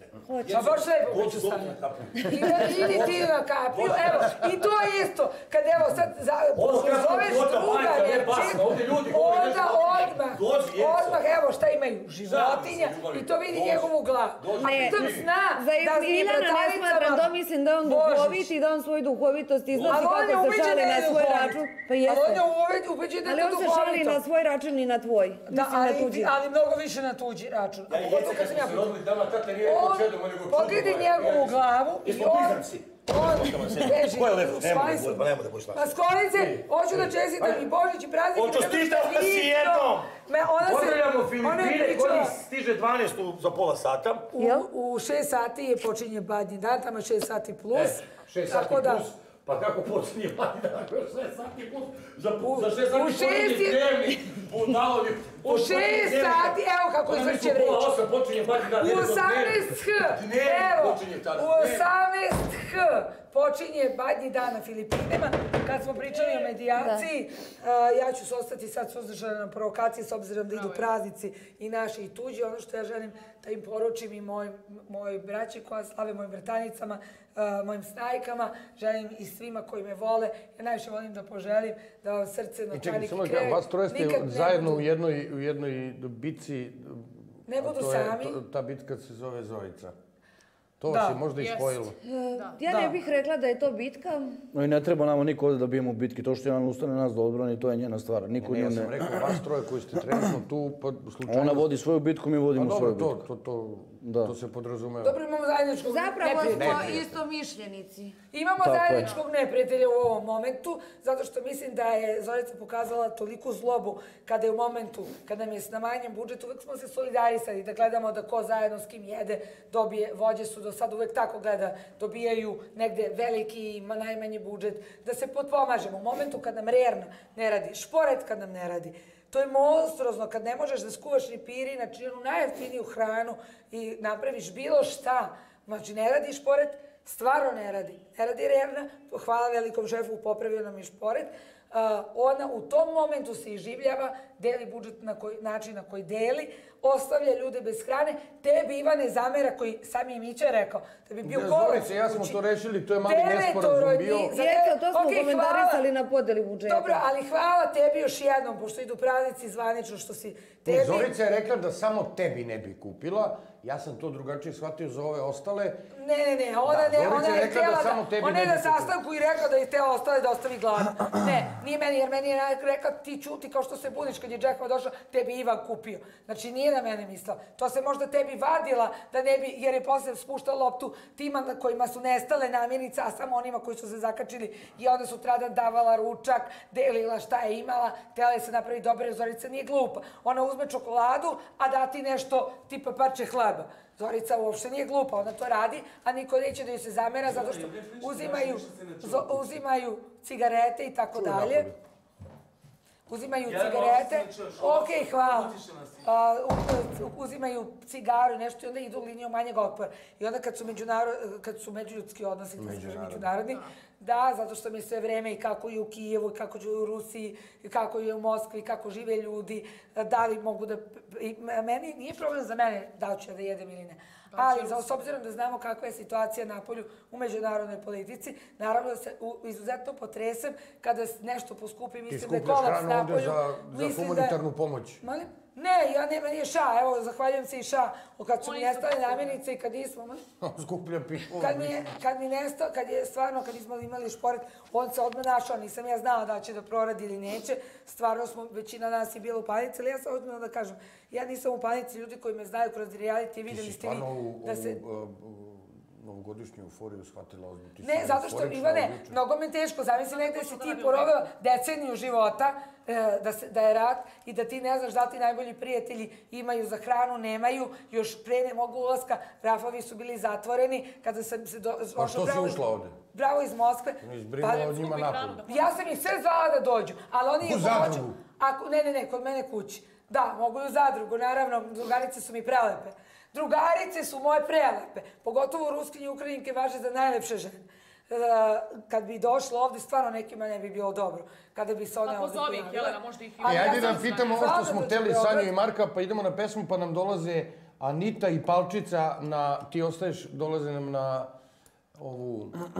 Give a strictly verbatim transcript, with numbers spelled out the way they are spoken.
Hoće. Pa baš lepo ću stavljati. Idi ti na kapiju, evo, i to je isto. Kad evo sad zoveš druga Njevčiku, onda odmah, odmah, evo šta imaju, životinja, i to vidi njegovu glavu. A pritom zna da s njim bratalicama... To mislim da on duhovit i da on svoju duhovitost iznosi kako se šali na svoj račun. Pa jeste. Ali on je ubeđen da je to duhovito. Ali on se šali na svoj račun i na tvoj. Da, ali mnogo više na tuđi račun. Ja i djeca kad smo se rodili, dama tata nije rekao čedom, on je go pogledaj njegovu glavu i on... On beži u Španjsku. Pa Skolice, hoću da čestitam i Božić i praznik. Očestitam vas i jednom! Pozdravljamo Filipine, kod njih stiže dvanaest za pola sata. U šest sati je počinje badnji dan, tamo je šest sati plus. šest sati plus. Pa kako počinje badnji dan, ako je šest sati plus? Za šest sati počinje dnevni budalovi. U šest sati, evo kako izvrće vreće. U osam počinje badnji dan. U osamnaest h, evo, u osamnaest h počinje badnji dan na Filipinima. Kad smo pričali o medijaciji, ja ću se ostati sad suzdržana na provokaciji s obzirom da idu praznici i naši i tuđi. Ono što ja želim da im poručim i mojoj braći koja slave, mojim vrtanicama, mojim snajkama, želim i svima koji me vole. Ja najviše volim da poželim da vam srce, novčanik i krevet. Vas troje ste zajedno u jednoj bitci. Ne budu sami. Ta bitka se zove Zorica. To vas je možda i spojilo. Ja ne bih rekla da je to bitka. No i ne treba nama niko ovdje da bijemo u bitki. To što je ona ustane nas da odbrani, to je njena stvar. Ne, ja sam rekao, vas troje koji ste trenutno tu, pa slučajno... Ona vodi svoju bitku, mi vodimo svoju bitku. Pa dobro, to se podrazumeva. Dobro, imamo zajedničkog neprijatelja. Zapravo smo isto mišljenici. Imamo zajedničkog neprijatelja u ovom momentu, zato što mislim da je Zorica pokazala toliku zlobu kada je u momentu, kada nam je s namanjem budžet, uvek smo se solidarisali da gledamo da ko zajedno s kim jede, dobije, vođe su do sad uvek tako gleda, dobijaju negde veliki i najmanji budžet, da se potpomažemo. U momentu kad nam Rerna ne radi, Šporet kad nam ne radi, to je monstruozno kad ne možeš da skuvaš ni piri, znači onu najjeftiniju hranu i napraviš bilo šta. Znači ne radi Šporet, stvarno ne radi. Ne radi Rerna, hvala velikom šefu, popravio nam je Šporet. Ona u tom momentu se iživljava, deli budžet na način na koji deli, ostavlja ljude bez hrane. Tebi Ivane zamera koji sam je Mića rekao, da bi bio kolac. Zorice, ja smo to rešili, to je mali nesporazum bio. Eto, to smo komentarisali na podeli budžeta. Dobro, ali hvala tebi još jednom, pošto idu praznici zvanično što si tebi... Zorica je rekla da samo tebi ne bi kupila, ja sam to drugačije shvatio za ove ostale. Ne, ne, ne, ona je htjela da... Ona je na sastanku i rekla da je htjela ostale da ostavi gladno. Ne, nije meni, jer meni je rekla ti čuti kao što se buniš kad je Džekma došao, tebi Ivan kupio. Znači nije na mene mislila. To se možda tebi vadila da ne bi, jer je posle spuštala loptu tima kojima su nestale namirnice, a samo onima koji su se zakačili i onda su tradan davala ručak, delila šta je imala, htjela je se napravi dobre. Zorica nije glupa. Ona uzme čokoladu, a da ti nešto tipa parče hleba. Zorica uopšte nije glupa, ona to radi, a niko neće da joj se zamera zato što uzimaju cigarete i tako dalje. Uzimaju cigarete, okej, hvala, uzimaju cigaru i nešto i onda idu linijom manjeg otpora. I onda kad su međuljudski odnosi, međunarodni, da, zato što mi sve vreme i kako je u Kijevu, i kako je u Rusiji, i kako je u Moskvi, i kako žive ljudi, da li mogu da... Meni nije problem za mene da ću ja da jedem ili ne. Ali, s obzirom da znamo kakva je situacija na polju u međunarodnoj politici, naravno da se izuzetno potresem kada nešto poskupi, mislim da je kolaps na polju. Ti skupljaš hranu ovdje za humanitarnu pomoć. Molim? Ne, ja nema nije ša, evo, zahvaljujem se i ša, kad su mi nestale namirnice i kad nismo... Skuplja pivo. Kad mi nestao, kad je stvarno, kad nismo imali Šporet, on se odmah našao, nisam ja znala da će da proradi ili neće, stvarno smo, većina nas je bila u panici, ali ja sam odmah da kažem, ja nisam u panici, ljudi koji me znaju kroz reality, vidjeli ste vi da se... novogodišnju euforiju shvatila ozbiljno. Ne, zato što, Ivane, mnogo me teško, zamisli negde si ti porovila deceniju života, da je rat i da ti ne znaš da ti najbolji prijatelji imaju za hranu, nemaju, još pre ne mogu ulaska, Rafovi su bili zatvoreni, kada sam se došla... Pa što si ušla ovde? Bravo iz Moskve. Izbrinula od njima napolju. Ja sam ih sve zvala da dođu, ali oni... U zadrugu? Ne, ne, ne, kod mene kući. Da, mogu i u zadrugu, naravno, drugarice su mi prelepe. Drugarice su moje prelepe, pogotovo Ruskinje i Ukrajinke važe za najlepše žene. Kad bi došlo ovde, stvarno nekima ne bi bilo dobro. Kada bi se one ovde pojavile. Pa pozovi ih, Jelena, možda ih... Ajde da pitamo ovo što smo hteli Sanju i Marka, pa idemo na pesmu pa nam dolaze Anita i Palčica, na, ti ostaješ, dolaze nam na ovu